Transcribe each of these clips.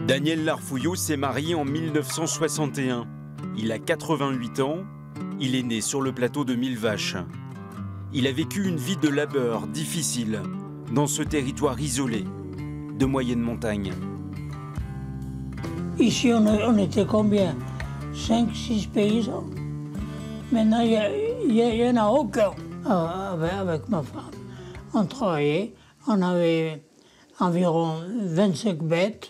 Daniel Larfouillot s'est marié en 1961. Il a 88 ans. Il est né sur le plateau de Millevaches. Il a vécu une vie de labeur difficile dans ce territoire isolé de moyenne montagne. Ici, on était combien? 5-6 paysans. Maintenant, il n'y en a aucun. Avec ma femme, on travaillait. On avait environ 25 bêtes.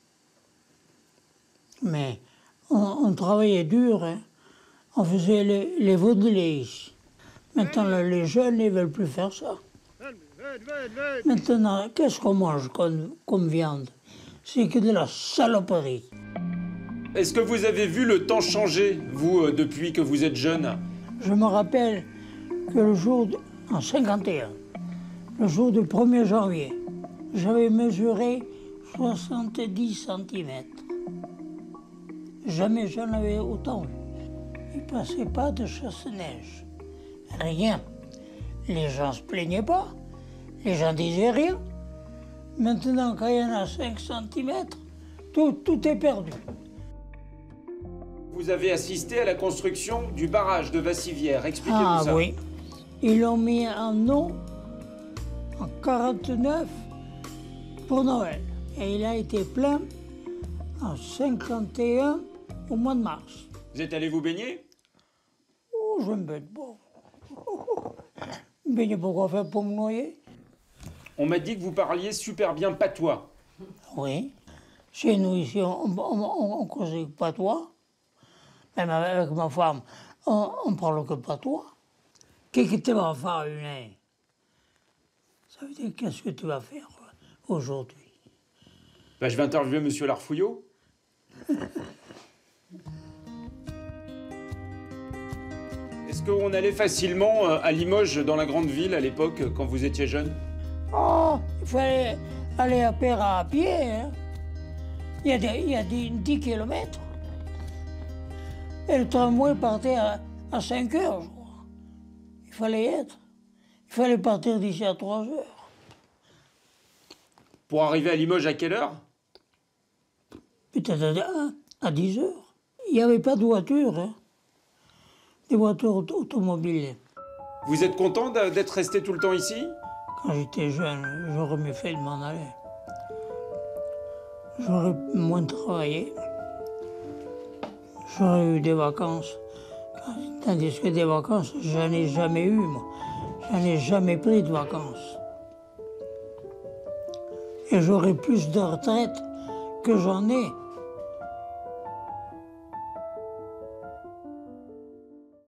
Mais on travaillait dur. Hein. On faisait les veaux de lait ici. Maintenant, les jeunes ne veulent plus faire ça. Maintenant, qu'est-ce qu'on mange comme viande? C'est que de la saloperie. Est-ce que vous avez vu le temps changer, vous, depuis que vous êtes jeune? Je me rappelle que le jour, en 51, le jour du 1er janvier, j'avais mesuré 70 cm. Jamais je n'avais autant vu. Il ne passait pas de chasse-neige. Rien. Les gens ne se plaignaient pas. Les gens disaient rien. Maintenant, quand il y en a 5 cm, tout est perdu. Vous avez assisté à la construction du barrage de Vassivière. Expliquez-nous ça. Ah oui. Ils l'ont mis en eau en 49 pour Noël. Et il a été plein en 51 au mois de mars. Vous êtes allé vous baigner? Oh, je me baigne pas. Me baigner pourquoi faire pour me noyer? On m'a dit que vous parliez super bien patois. Oui. Chez nous ici, on causait patois. Même avec ma femme, on parle que patois. Qu'est-ce que tu vas faire, une? Ça veut dire qu'est-ce que tu vas faire aujourd'hui? Ben, je vais interviewer M. Larfouillot. Est-ce qu'on allait facilement à Limoges, dans la grande ville, à l'époque, quand vous étiez jeune? Oh, il fallait aller à Péra à pied. Hein. Il y a 10 kilomètres. Et le tramway partait à 5 heures, je crois. Il fallait y être. Il fallait partir d'ici à 3 heures. Pour arriver à Limoges, à quelle heure? Peut-être à 10 heures. Il n'y avait pas de voiture, hein. Des voitures automobiles. Vous êtes content d'être resté tout le temps ici? Quand j'étais jeune, j'aurais mieux fait de m'en aller. J'aurais moins travaillé. J'aurais eu des vacances. Tandis que des vacances, j'en ai jamais eu, moi. J'en ai jamais pris de vacances. Et j'aurais plus de retraite que j'en ai.